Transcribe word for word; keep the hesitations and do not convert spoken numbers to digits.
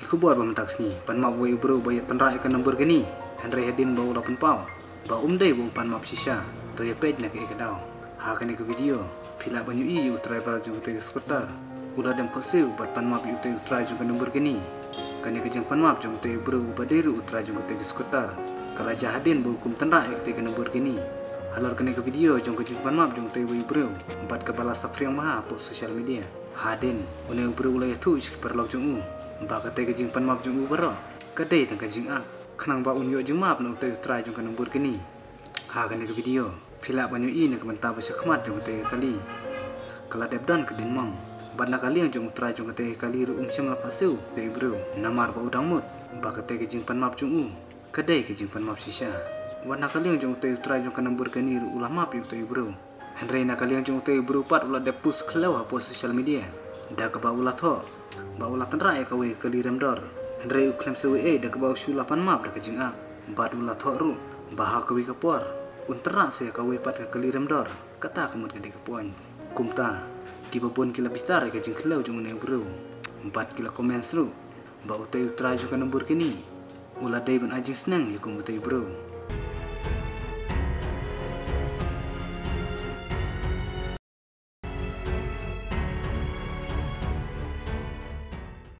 Ikubuat ba mentak sini pan map wei bro bayat tanra ikan nombor gini Henry Hedin bau lapan pau ba umdai bau pan map sisa to ya page nak ikadau ha kan ke video pila banyu i u travel ju te skuter ulah dem kosiu bat pan map u te try ju kan nombor gini kan ke jeng pan map ju te bro badiru u try ju te skuter kala jahadin bau kum tanra ik te kan nombor gini halor kan ke video jong ke jeng pan map ju te wei bro bat ke bala safriang maha po social media hadin une bro ulai tu ik perlok jung u ba ka te ke jeng pan map ju u baro kadai tang ka jeng a khnang ba unyo jeng map no te try ju kan nombor gini ha kan ke video pila banyu i nak mentah basa khmat jong te kali kala debdan ke din mang bana kali yang jong try jong te kali ru umsem la paseu te bro namar ba udang mut ba ka te ke jeng pan map jong u kadai ke jeng pan map sisa wana kali yang jong te try jong kan nombor gani ru ulah map yu te bro henry na kali yang jong te bro pat ulah de pus khlew ha po social media da ka ba ulah tho ba ulah tanra e ka we kali rem dor henry u klem se we da ka ba shu lapan map da ka jeng a ba ulah tho ru ba ha ka we ka por unterak saya kau pat ke keliram dor kata kemud ke kepuan kumta di babon kila bistar ke jing kelau jung ne bro empat kila komen seru ba utai utra juga nombor kini ulah dai ban ajing senang ya kumutay bro.